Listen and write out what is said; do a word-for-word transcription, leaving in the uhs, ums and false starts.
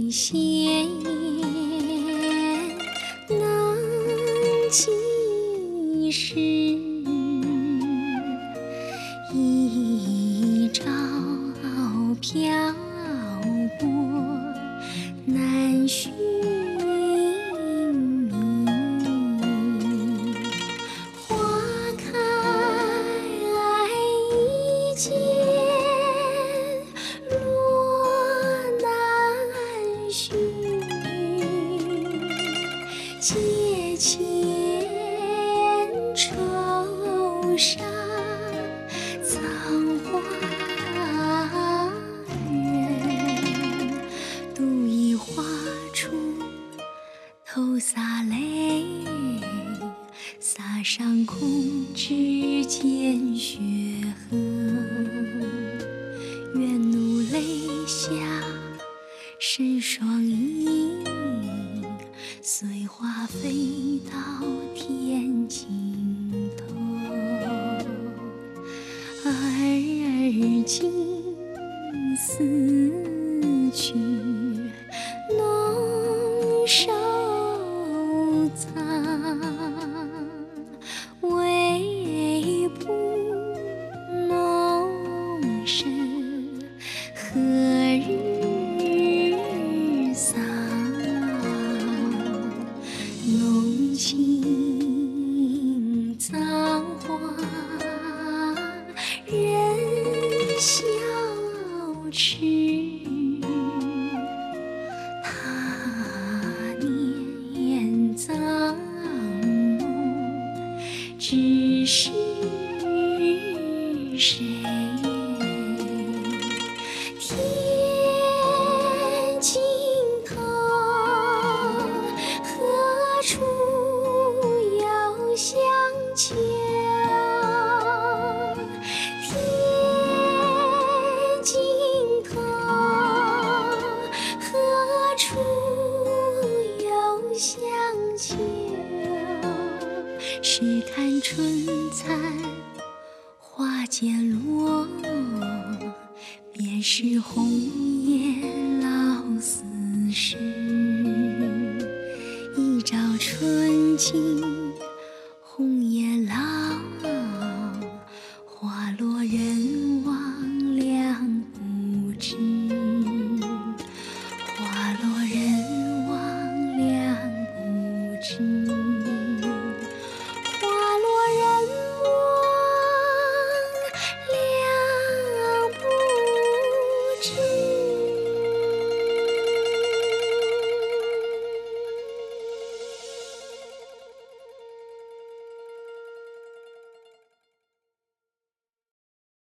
闲言能几时？一朝漂泊难寻觅，花开一见落难寻，阶前愁杀葬花人，独倚花出头洒泪，洒上空枝间雪河。愿怒泪下生霜影，随花飞到天尽头。而今思绪浓收藏，唯不浓深何日丧？浓情葬花人笑痴，他年葬梦知是谁？天尽头何处有香丘？天尽头何处有香丘？试看春残花渐落，便是红颜老死时。一朝春尽红颜老，花落人亡两不知。花落人亡两不知。花落人亡两不知。